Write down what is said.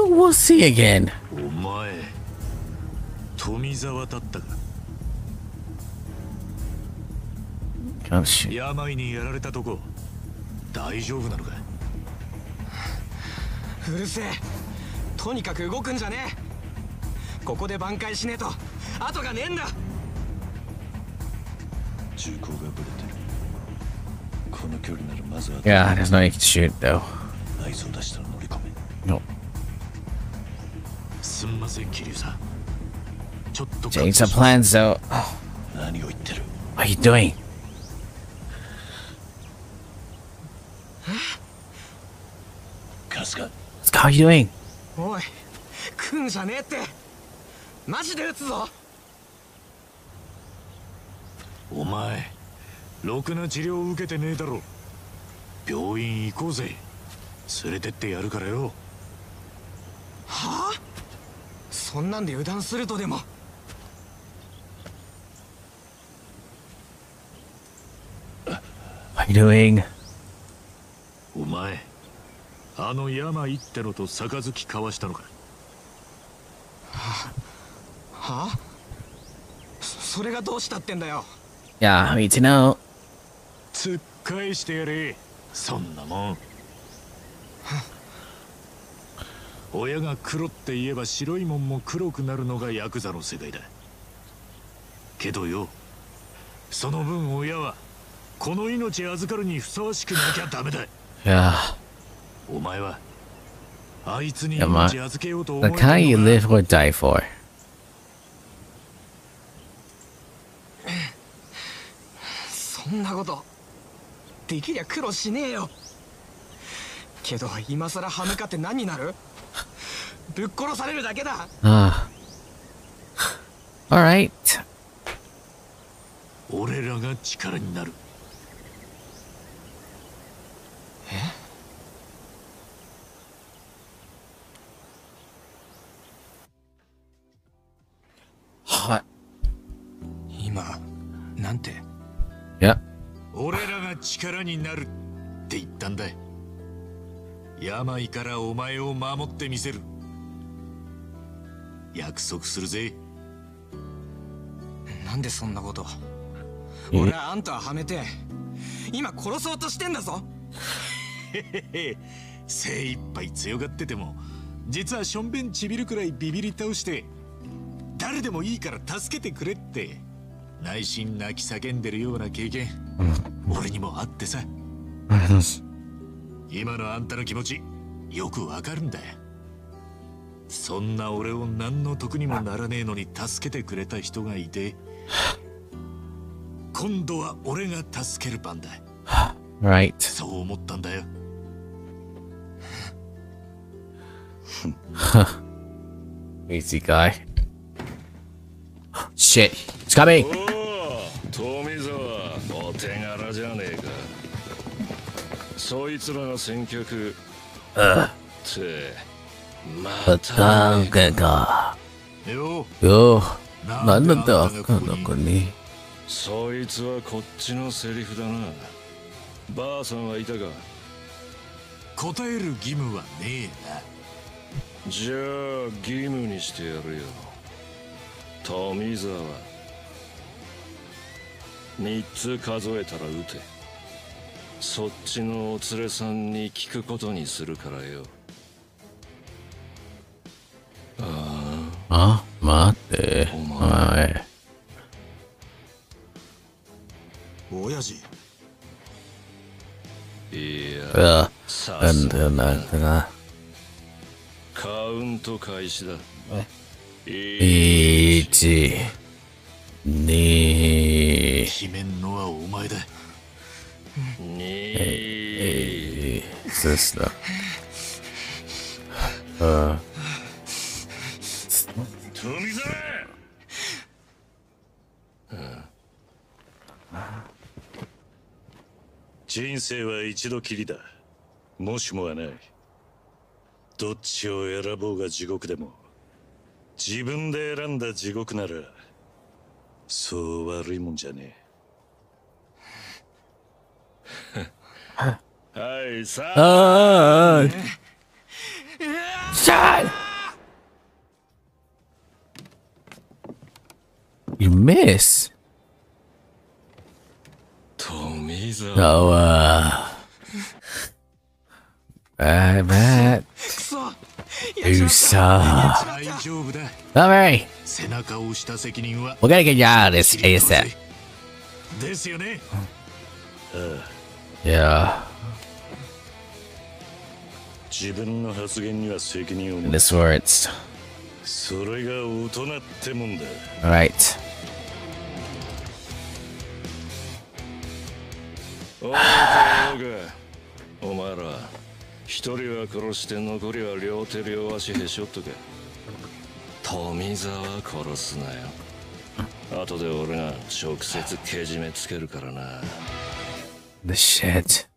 was he again? お前、富澤だったか。 Oh shit. 病にやられたとこ、大丈夫なのか。 うるせえ。とにかく動くんじゃねえ。ここで挽回しねえと後がねえんだ。 銃口がぶれてる。この距離ならまずは。 Yeah, there's no need to shoot though. 内装出したら乗り込め。 No. すんません、桐生さん。ちょっと。 Change the plans though. 何を言ってる。 What are you doing? カスカ。 What are you doing? おい、来んじゃねえって。マジで撃つぞ。 お前、ろくな治療を受けてねえだろ。病院行こうぜ。連れてってやるからよ。 はあ？そんなんで油断するとでも。 What are you doing? お前、あの病ってのと杯交わしたのか。 はあ？それがどうしたってんだよ。 Yeah, I need to know. 突っ返してやれ。そんなもん。親が黒って言えば白いもんも黒くなるのがヤクザの世界だ。けどよ、その分親はこの命預かるにふさわしくなきゃダメだ。 Yeah. お前はあいつに Come on. 命預けようと思 The kind you live or die for. そんなことできりゃ苦労しねえよ。けど今さら歯向かって何になる？ぶっ殺されるだけだ。 Alright. 俺らが力になる。 Hot. 今なんて。 Yeah. 俺らが力になるって言ったんだ。病からお前を守ってみせる。約束するぜ。 なんでそんなこと。俺はあんたははめて今殺そうとしてんだぞ。 精一杯強がってても実はしょんべんちびるくらいビビり倒して誰でもいいから助けてくれって内心泣き叫んでるような経験、俺にもあってさ。今のあんたの気持ちよくわかるんだよ。そんな俺を何の得にもならねえのに助けてくれた人がいて、今度は俺が助ける番だ。 Right. そう思ったんだよ。 Easy guy. Shit. It's coming. 富澤、お手柄じゃねえか。そいつらが先客。ってまたか。 よ。 よ。なんなんだこの子に。 そいつはこっちのセリフだな。ばあさんはいたか。 答える義務はねえな。 じゃあ義務にしてやるよ。富澤、3つ数えたら撃て。そっちのお連れさんに聞くことにするからよ。 あ、待って。 お前はい。 親父。 いや、 あ、 さなんすだなんだな。 カウント開始だ。 1、2、 決めんのはお前だ。 そうっすな。 富澤、人生は一度きりだ。もしもはない。どっちを選ぼうが地獄でも自分で選んだ地獄ならそう悪いもんじゃねえ。はい、さあ。 ああ。 shot! You miss. 富澤 Oh, Matt. くそ Usa. 大丈夫だ。 Don't worry. 背中を押した責任は We're gonna get you out of this ASAP. ですよね。 Yeah. 自分の発言には責任を In 持 this つ words. それが大人ってもんだ Alright. おいお前ら一人は殺して残りは両手両足へし折っとけ富澤殺すなよ後で俺が直接けじめつけるからな The shit.